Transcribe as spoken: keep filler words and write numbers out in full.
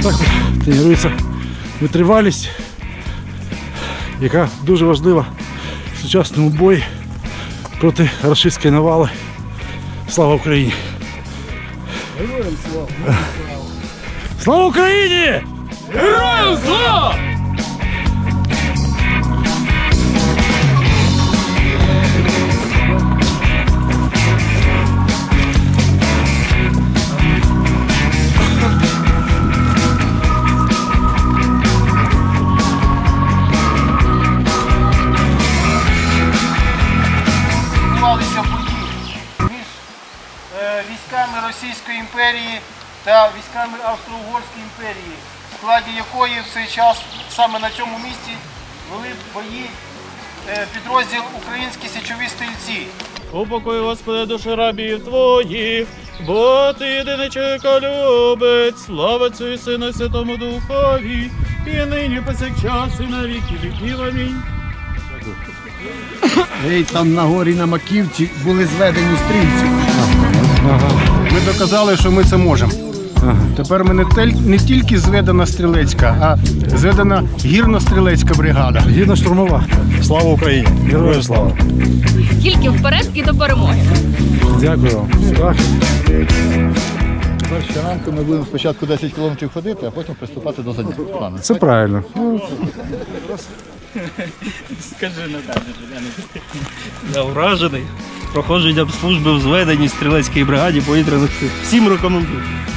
Так тренується витривалість, яка дуже важлива в сучасному бої проти рашистської навали. Слава Україні! Героям слава! Слава Україні! Героям слава! Військами Російської імперії та військами Австро-Угорської імперії, в складі якої в цей час саме на цьому місці вели бої підрозділ Українські січові стрільці. Упокой, Господи, душі рабів Твоїх, бо Ти єдиний чоловіколюбець, слава Отцю і Сину і Святому Духові, і нині повсякчас і на віки віків. Амінь. Ей, там на горі на Маківці були зведені стрільці. Ми доказали, що ми це можемо. Тепер ми не, тель, не тільки зведена стрілецька, а зведена гірно-стрілецька бригада. Гірно-штурмова. Слава Україні! Героям слава! Тільки вперед і до перемоги. Дякую вам. Так. Тепер щоранку ми будемо спочатку десять кілометрів ходити, а потім приступати до заняття. Це правильно. Скажи Наталі, я вражений. Проходження служби в зведеній стрілецькій бригаді повітряних сил. Всім рекомендую.